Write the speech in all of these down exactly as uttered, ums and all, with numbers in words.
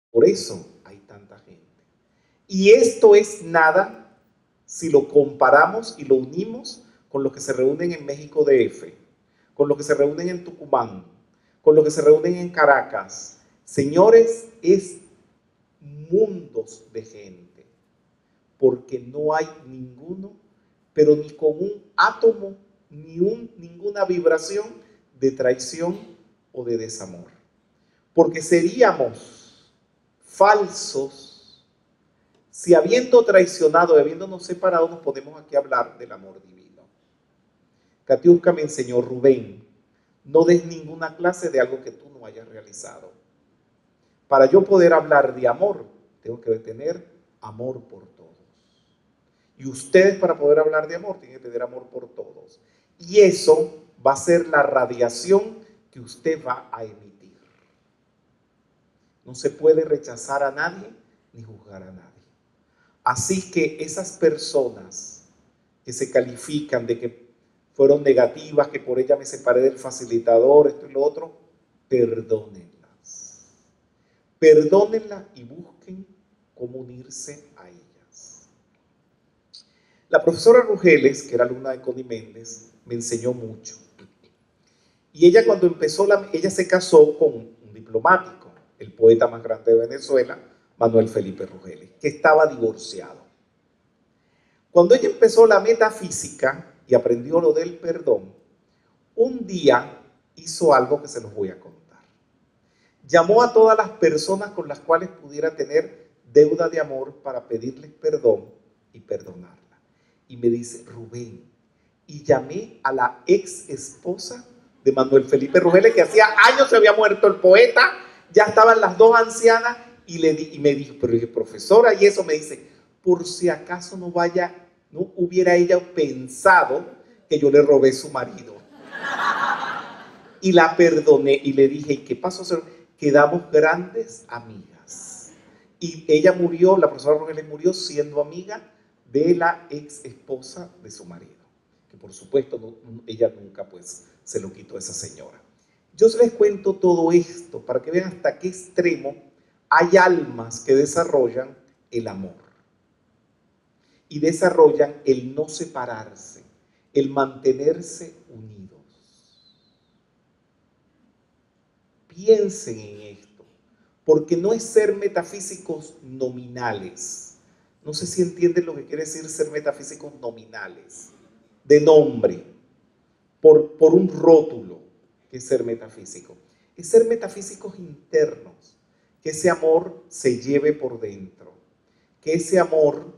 Por eso hay tanta gente. Y esto es nada si lo comparamos y lo unimos con los que se reúnen en México D F, con los que se reúnen en Tucumán, con los que se reúnen en Caracas. Señores, es mundos de gente, porque no hay ninguno, pero ni con un átomo, ni un, ninguna vibración de traición o de desamor. Porque seríamos falsos si habiendo traicionado y habiéndonos separado nos ponemos aquí a hablar del amor divino. Katiuska me enseñó, Rubén, no des ninguna clase de algo que tú no hayas realizado. Para yo poder hablar de amor, tengo que tener amor por todos. Y ustedes, para poder hablar de amor, tienen que tener amor por todos. Y eso va a ser la radiación que usted va a emitir. No se puede rechazar a nadie ni juzgar a nadie. Así que esas personas que se califican de que fueron negativas, que por ella me separé del facilitador, esto y lo otro, perdónenlas. Perdónenlas y busquen cómo unirse a ellas. La profesora Rugeles, que era alumna de Connie Méndez, me enseñó mucho. Y ella cuando empezó, la, ella se casó con un diplomático, el poeta más grande de Venezuela, Manuel Felipe Rugeles, que estaba divorciado. Cuando ella empezó la metafísica y aprendió lo del perdón, un día hizo algo que se los voy a contar. Llamó a todas las personas con las cuales pudiera tener deuda de amor para pedirles perdón y perdonarla. Y me dice, Rubén, y llamé a la ex esposa de Manuel Felipe Rugeles, que hacía años se había muerto el poeta, ya estaban las dos ancianas, y, le di, y me dijo, pero dije, profesora, y eso me dice, por si acaso no vaya, no hubiera ella pensado que yo le robé su marido. Y la perdoné, y le dije, ¿y qué pasó? Quedamos grandes amigas. Y ella murió, la profesora Rugeles murió siendo amiga de la ex esposa de su marido, que por supuesto no, ella nunca pues se lo quitó a esa señora. Yo les cuento todo esto para que vean hasta qué extremo hay almas que desarrollan el amor y desarrollan el no separarse, el mantenerse unidos. Piensen en esto, porque no es ser metafísicos nominales. No sé si entienden lo que quiere decir ser metafísicos nominales, de nombre, por, por un rótulo, que es ser metafísico. Es ser metafísicos internos, que ese amor se lleve por dentro, que ese amor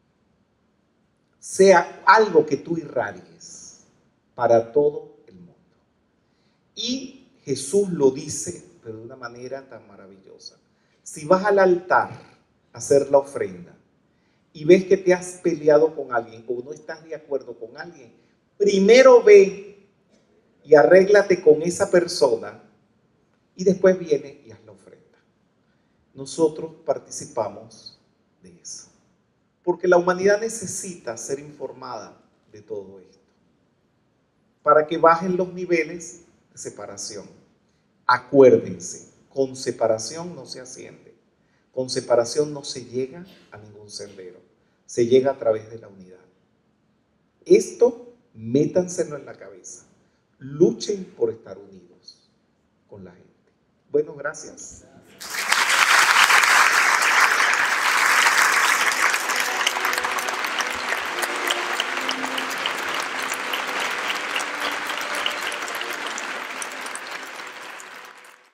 sea algo que tú irradies para todo el mundo. Y Jesús lo dice, pero de una manera tan maravillosa. Si vas al altar a hacer la ofrenda y ves que te has peleado con alguien o no estás de acuerdo con alguien, primero ve y arréglate con esa persona y después viene y haz la ofrenda. Nosotros participamos de eso, porque la humanidad necesita ser informada de todo esto, para que bajen los niveles de separación. Acuérdense, con separación no se asciende, con separación no se llega a ningún sendero, se llega a través de la unidad. Esto, métanselo en la cabeza, luchen por estar unidos con la gente. Bueno, gracias.